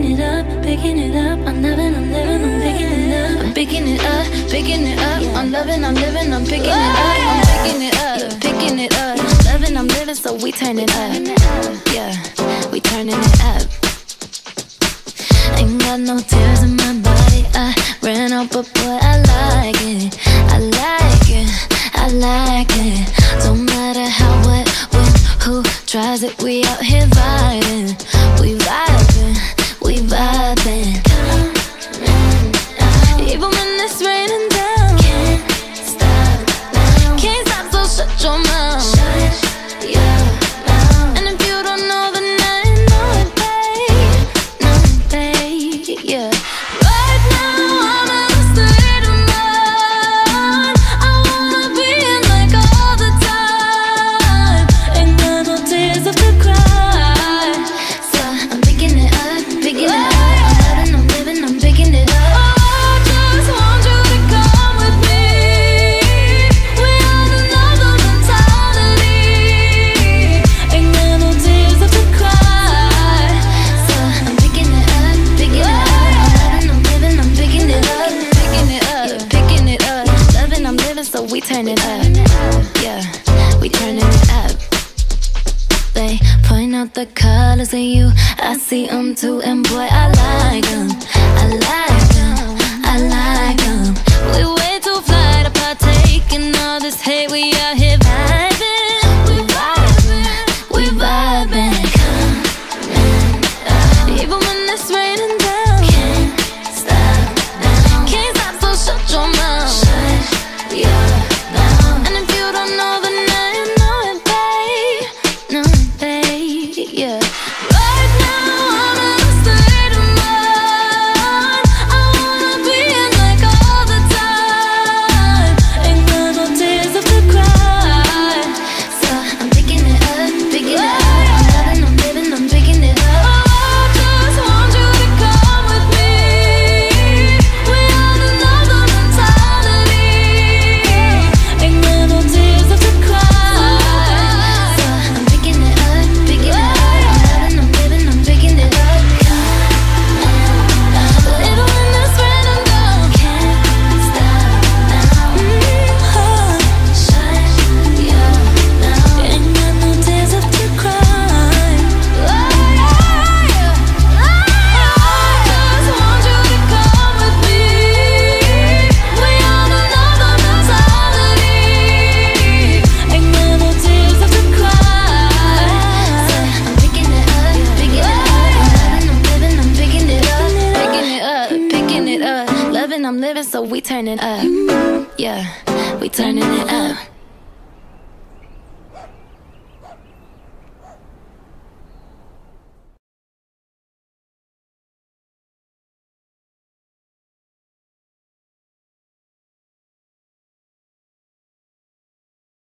it up, picking it up. I'm loving, I'm living, I'm picking it up. I'm picking it up, picking it up. I'm loving, I'm living, I'm picking it up. I'm picking it up, picking it up. Loving, I'm living, so we turn it up. Yeah, we turning it up. Ain't got no tears in my body. I ran out, but boy, I like it. I like it, I like it. Don't matter how, what, when, who tries it. We out here vibing. We vibing, we vibing. Even when it's raining down, can't stop now. Can't stop, so shut your mouth. Shut your mouth. And if you don't know, then I know it, babe. No, babe, yeah. Right now I'm in a state of mind. I wanna be in like all the time. Ain't got no tears left to cry. So I'm picking it up, picking it up. I'm living, I'm picking it up. So we turn it up, yeah, we turning it up. They point out the colors in you, I see them too, and boy, I like them, I like them, I like them. We way too fly to partake in all this hate, we out here vibing, we vibing, we vibing. Even when it's raining down, can't stop now. Can't stop, so shut your mouth. Yeah. And if you don't know, then I know it, babe. No, babe, yeah. Right now I'm in a state of mind. I wanna be in like all the time. Ain't got no tears left to cry. So I'm picking it up, picking it up. I'm loving, I'm living, I'm picking it up. Oh, I just want you to come with me. We are another mentality. Ain't got no tears left to cry. So I'm picking it up, picking it up. I'm loving, I'm living, I'm picking it up. Even when it's raining down, can't stop now. Shut your mouth. Ain't got no tears left to cry. I just want you to come with me. We on another mentality. Ain't got no tears left to cry. So I'm picking it up, picking it up. I'm living, I'm picking it up. Picking it up, picking it up. Loving, I'm living, so we turn it up. Yeah, we turning it up.